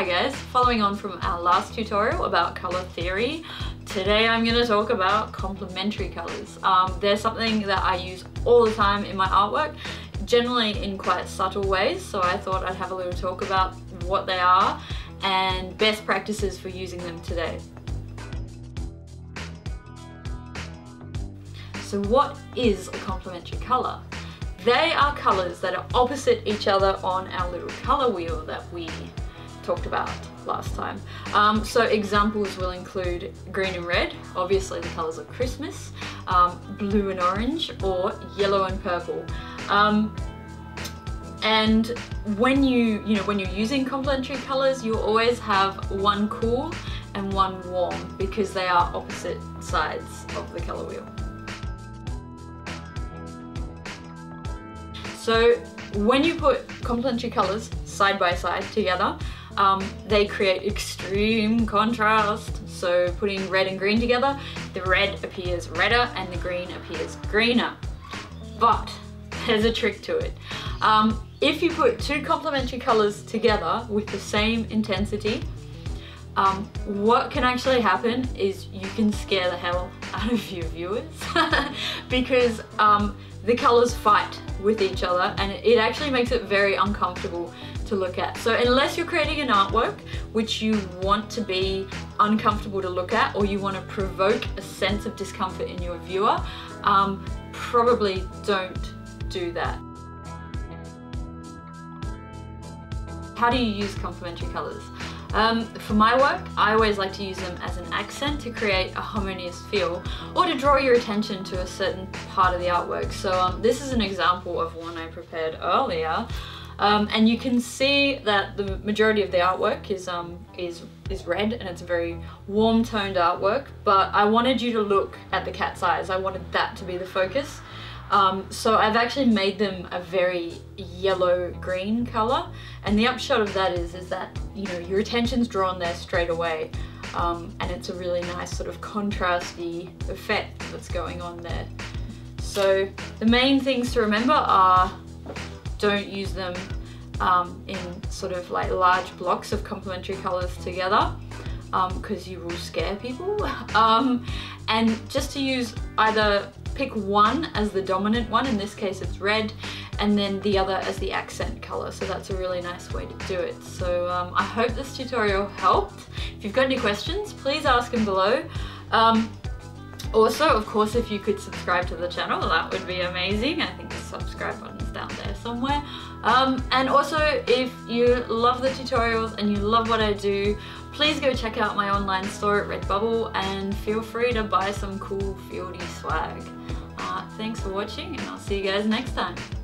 Hi guys, following on from our last tutorial about color theory, today I'm going to talk about complementary colors. They're something that I use all the time in my artwork, generally in quite subtle ways, so I thought I'd have a little talk about what they are and best practices for using them today. So what is a complementary color? They are colors that are opposite each other on our little color wheel that we talked about last time. So examples will include green and red, obviously the colors of Christmas, blue and orange, or yellow and purple. And when you're using complementary colors, you always have one cool and one warm because they are opposite sides of the color wheel. So when you put complementary colors side by side together, they create extreme contrast. So putting red and green together, the red appears redder and the green appears greener. But there's a trick to it. If you put two complementary colors together with the same intensity, what can actually happen is you can scare the hell out of your viewers because the colors fight with each other and it actually makes it very uncomfortable to look at. So unless you're creating an artwork which you want to be uncomfortable to look at, or you want to provoke a sense of discomfort in your viewer, probably don't do that. How do you use complementary colors? For my work, I always like to use them as an accent to create a harmonious feel or to draw your attention to a certain part of the artwork. So this is an example of one I prepared earlier. And you can see that the majority of the artwork is red and it's a very warm toned artwork, but I wanted you to look at the cat's eyes. I wanted that to be the focus. So I've actually made them a very yellow-green color, and the upshot of that is that your attention's drawn there straight away, and it's a really nice sort of contrasty effect that's going on there. So the main things to remember are don't use them in sort of like large blocks of complementary colors together because you will scare people, and just to use either pick one as the dominant one, in this case it's red, and then the other as the accent color. So that's a really nice way to do it. So I hope this tutorial helped. If you've got any questions, please ask them below. Also, of course, if you could subscribe to the channel, that would be amazing. I think the subscribe button's down there somewhere. And also, if you love the tutorials and you love what I do, please go check out my online store at Redbubble and feel free to buy some cool Fieldey swag. Thanks for watching, and I'll see you guys next time.